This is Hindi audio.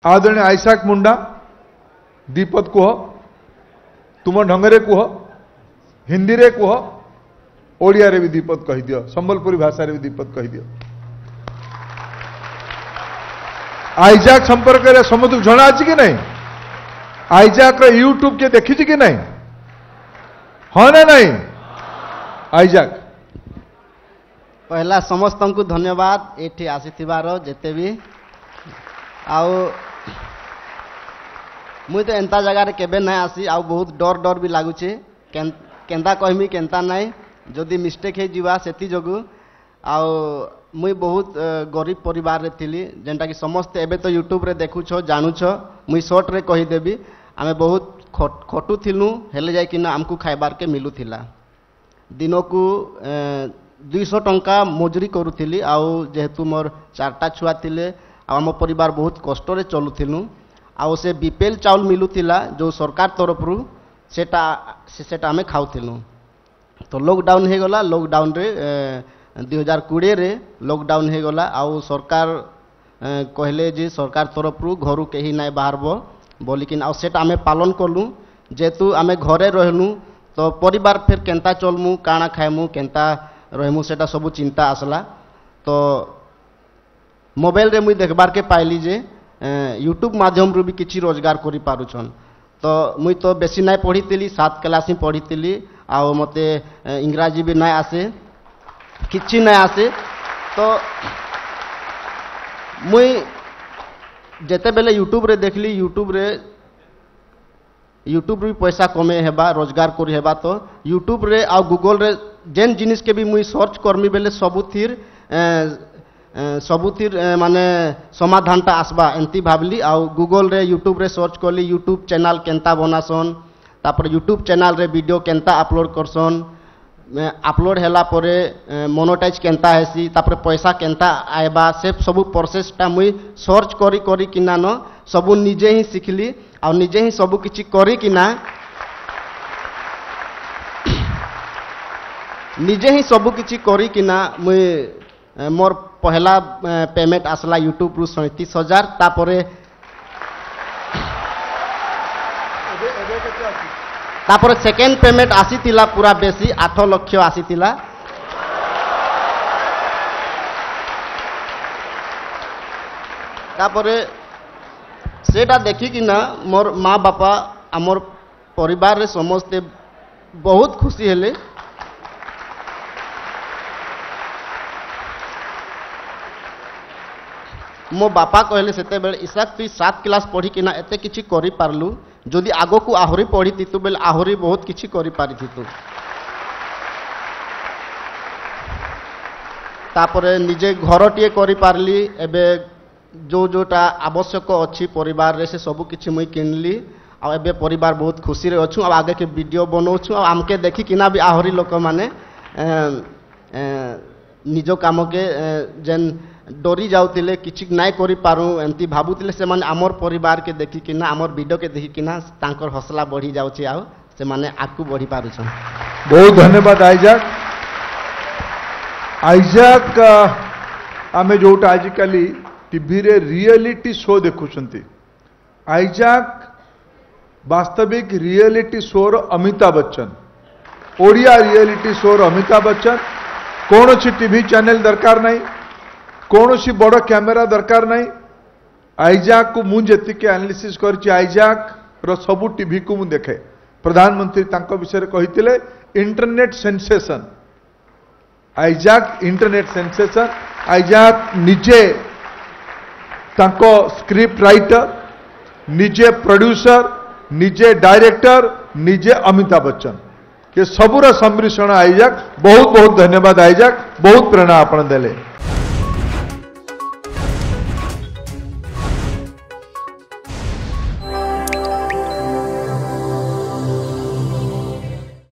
आदरणीय आइसाक मुंडा दीपद कह तुम ढंगरे कह हिंदी रे कह ओडिया रे भी दीपद कही दियो संबलपुरी भाषा रे भी दीपद कही दियो। आइजाक संपर्क में समस्त जना अच्छी कि नहीं आइजाक यूट्यूब के देखी कि नहीं हाँ ना नहीं आइजाक पहला समस्त को धन्यवाद ये आसीथिबार जेते भी आउ मुई तो एंता जगार केबे नहीं आसी आउ बहुत डर डर भी लगुचे केंता कहमी केंता नहीं जदि मिस्टेक हो जीवा सेति जगु आउ मुई बहुत गरीब परिवार रे थिली जेंटा कि समस्त एबे तो यूट्यूब रे देखुछ जानुछ मुई शॉर्ट रे कही देबी आमे बहुत खटु थिलु हेले जाय कि आमको खाइबार के मिलु थिला दिन को 200 टंका मजूरी करूथिली आउ जेहेतु मोर 4टा छुआ थिले आम परिवार बहुत कष्ट रे चलुथिलु आउ से बीपीएल चाउल मिलुथिला जो सरकार तरफ रु सेटा आमे खाउथिलु तो लॉकडाउन हे गला लॉकडाउन रे 2020 रे लॉकडाउन हे गला आउ सरकार कहले जे सरकार तरफ रु घरु केही नाय बाहरबो बोलिकिन आउ सेटा आमे पालन करलु जेतु आमे घरे रहलु तो परिवार फिर केंता चलमु काना खाइमु केंता रहमु सेटा सब चिंता आसला तो मोबाइल रे मुई देखबार के पाइली जे यूट्यूब माध्यम रु भी किछि रोजगार करि पारुछन तो मुई तो बेसी नाय पढ़ीतिली 7 क्लास ही पढ़ीतिली आउ मते इंग्राजी भी नाय आसे किछि नाय आसे तो मुई जेते बेले यूट्यूब रे देखली यूट्यूब रे पैसा कमे हेबा रोजगार करी हेबा तो यूट्यूब रे आ गूगल रे जेन जिनिस के भी मुई सर्च करमी बेले सबुथिर माने समाधानटा आसबा एंती भाबली आ गूगल रे यूट्यूब रे सर्च करली यूट्यूब चैनल केंता बनासन तापर यूट्यूब चैनल रे वीडियो केंता अपलोड करसन अपलोड हैला परे मोनेटाइज केंता हेसी तापर पैसा केंता आएबा से सब प्रोसेसटा मुई सर्च करी करी किना न सब निजे ही सिखली आ निजे ही सब किछि करी किना निजे ही सब किछि करी किना मुई मोर पहला पेमेंट आसला यूट्यूब रु 37,000 तापर सेकेंड पेमेंट आसीतिला पूरा बेसी 8 लाख आसीतिला तापर सेटा देखी कि ना मोर माँ बापा आमर परिवार रे समस्ते बहुत खुशी हेले मो बापा कहले सेते बेले इसाक तु 7 क्लास पढ़ी कि ना एते किछि करि पारलु जदि आगो को आहुरी पढ़ी तितु बेले आहुरी बहुत किछि करि पारि थितु तापरे निजे घर टिए करि पारली एबे जो जोटा आवश्यक अच्छी परिवार रे से सब किछि मुई किनली आ एबे परिवार बहुत खुशी रे अछु आ आगे के वीडियो बनौछु आ आमके देखि किना भी आहुरी लोक माने निजो काम के जेन डरी जाउतिले किछि नाय करि पारू एंती भाबुतिले से माने आमर परिवार के देखि किना आमर वीडियो के देखि किना तांकर हौसला बढ़ी जाउछि आ से माने आकु बढ़ी पारू छन। बहुत धन्यवाद आइजाक आइजाक आमे जोटा आज काली टीवी रे रियलिटी शो देखुछंती आइजाक वास्तविक रियलिटी शो रो अमिताभ बच्चन ओडिया रियलिटी शो रो अमिताभ बच्चन कौन सी टीवी चैनल दरकार नहीं कौन सी बड़ कैमेरा दरकार नहीं आइजाक को मुझे एनालिसिस करछि आइजाक रो सबु टीवी को मु देखे प्रधानमंत्री तांको विषय कहितिले internet sensation Isaac internet sensation Isaac निजे तांको स्क्रिप्ट राइटर निजे प्रोड्यूसर निजे डायरेक्टर निजे अमिताभ बच्चन के सबुर सम्मिश्रण आइजाक बहुत बहुत धन्यवाद आइजाक बहुत प्रेरणा आपण देले।